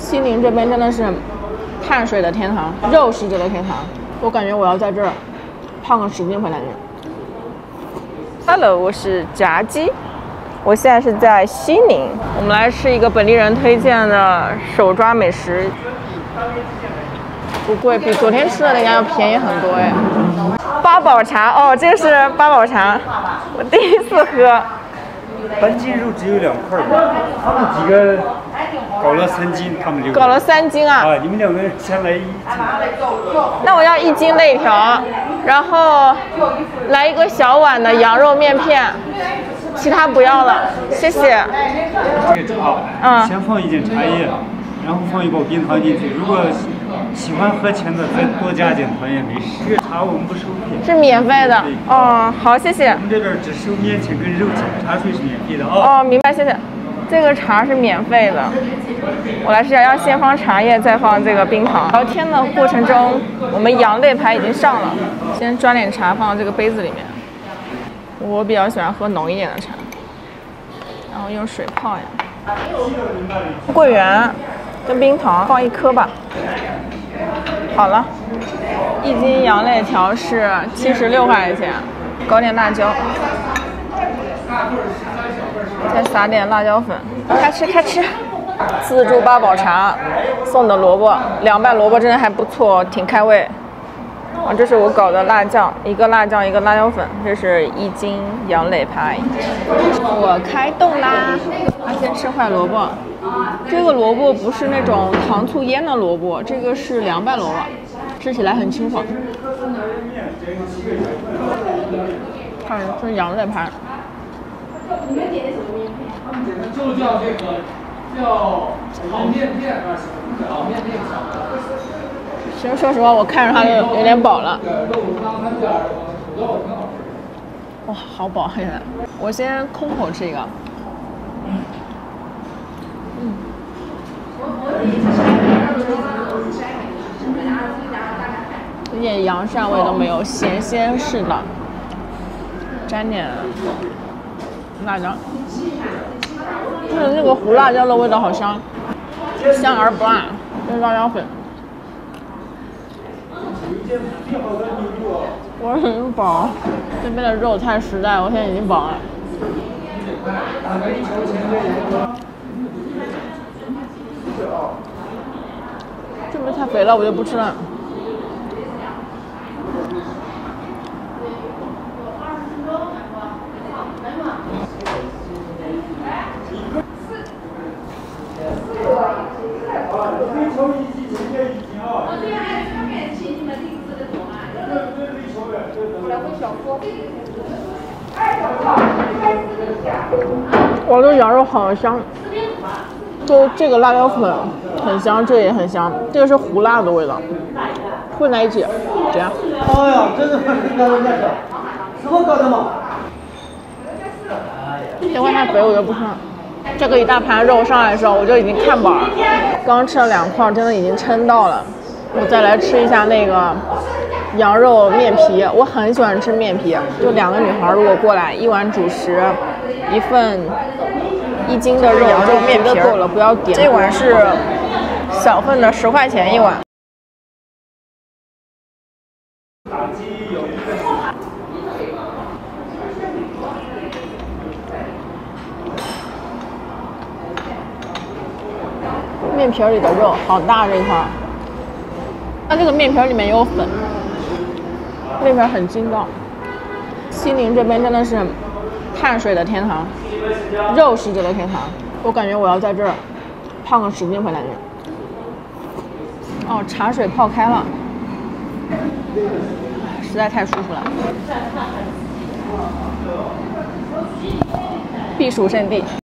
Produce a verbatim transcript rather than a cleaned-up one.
西宁这边真的是碳水的天堂，肉食者的天堂。我感觉我要在这儿胖个十斤回来。Hello， 我是炸鸡，我现在是在西宁，我们来吃一个本地人推荐的手抓美食，不贵，比昨天吃的那家要便宜很多哎。八宝茶哦，这个是八宝茶，我第一次喝。 半斤肉只有两块吧，他们几个搞了三斤，他们就搞了三斤啊！ 啊，你们两个先来一斤。 那我要一斤肋条，然后来一个小碗的羊肉面片，其他不要了，谢谢。 这个茶，嗯，先放一点茶叶，然后放一包冰糖进去。如果喜欢喝甜的，再多加点糖也没事。这个茶我们不收费， 是免费的。哦，好，谢谢。 我们这边只收面钱跟肉钱，茶水是免费的啊。 哦，明白，谢谢。这个茶是免费的，我来试一下，要先放茶叶，再放这个冰糖。聊天的过程中，我们羊肋排已经上了，先抓点茶放到这个杯子里面。我比较喜欢喝浓一点的茶，然后用水泡呀。桂圆跟冰糖放一颗吧。好了，一斤羊肋条是七十六块钱，搞点辣椒。再撒点辣椒粉，开吃开吃。自助八宝茶送的萝卜，凉拌萝卜真的还不错，挺开胃。啊，这是我搞的辣酱，一个辣酱一个辣椒粉，这是一斤羊肋排。我开动啦！啊，先吃块萝卜，这个萝卜不是那种糖醋腌的萝卜，这个是凉拌萝卜，吃起来很清爽。看这是羊肋排。你们点的什么面片？他们点的就叫这个叫炒面片，炒面片。其实说实话，我看着它就有点饱了。哇，好饱现在。我先空口吃一个。嗯。一点羊膻味都没有，咸鲜适当。沾点辣椒，就是那个胡辣椒的味道好香，香而不辣，跟辣椒粉。我很饱，这边的肉太实在，我现在已经饱了。这边太肥了，我就不吃了。哇，这羊肉好香，就这个辣椒粉很香，这也很香，这个是胡辣的味道，混在一起，这样。 哎呀，真是什么搞的嘛？ 这块太肥，我就不吃了。这个一大盘肉上来的时候，我就已经看饱了，刚吃了两块，真的已经撑到了。我再来吃一下那个羊肉面皮，我很喜欢吃面皮，就两个女孩如果过来，一碗主食，一份一斤的肉，羊肉面皮够了，不要点。这碗是小份的，十块钱一碗。面皮里的肉好大这一块，它这个面皮里面有粉，面皮很筋道。西宁这边真的是碳水的天堂，肉食者的天堂。我感觉我要在这儿胖个十斤回来。哦，茶水泡开了，实在太舒服了，避暑胜地。